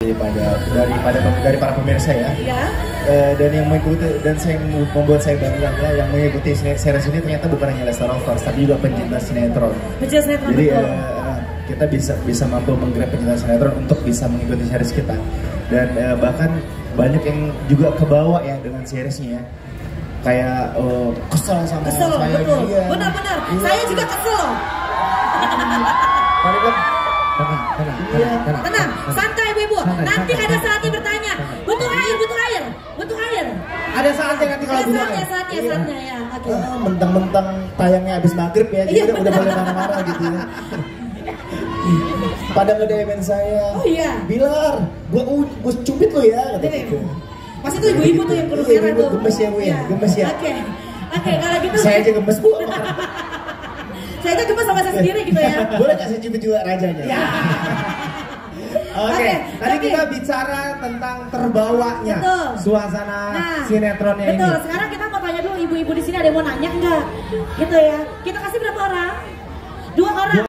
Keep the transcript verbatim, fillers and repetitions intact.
daripada daripada dari para pemirsa ya. Iya. Uh, dan yang mengikuti dan saya membuat saya bangga ya, yang mengikuti series ini ternyata bukan hanya Lesta Lovers tapi juga pencinta sinetron. Pencinta sinetron. Jadi betul. Uh, kita bisa bisa mampu menggrab pencinta sinetron untuk bisa mengikuti series kita. Dan uh, bahkan banyak yang juga kebawa ya dengan seriesnya ya. Kayak uh, kesel sama kesel, saya. Betul. Iya. Benar-benar. Iya. Saya juga kesel. Padahal tenang, tenang, tenang, tenang, tenang, santai ibu-ibu. Nanti santai, ada santai. saatnya bertanya. Butuh air, butuh air, butuh air. Ada saatnya nanti kalau Ada butuh saatnya, air. saatnya, Iya. saatnya ya. Oke. Ah, mentang-mentang tayangnya habis maghrib ya, jadi Iya, udah, udah boleh marah-marah gitu ya. Pada ngedemen saya. Oh iya. Bilar, gua gua cubit lo ya kata Ini, gitu. Pas itu ibu-ibu tuh yang kurus Iya, merah ibu tuh. gemes ya bu ya, gemes ya. Oke, oke kalau gitu. Saya aja gemes bu. Saya aja gemes sama saya sendiri gitu ya. Boleh kasih cubit juga rajanya. Ya. Oke, Oke, tadi tapi- kita bicara tentang terbawanya Betul. suasana Nah, sinetronnya ini. betul. Sekarang kita mau tanya dulu ibu-ibu di sini ada yang mau nanya nggak? Gitu ya. Kita kasih berapa orang? Dua orang.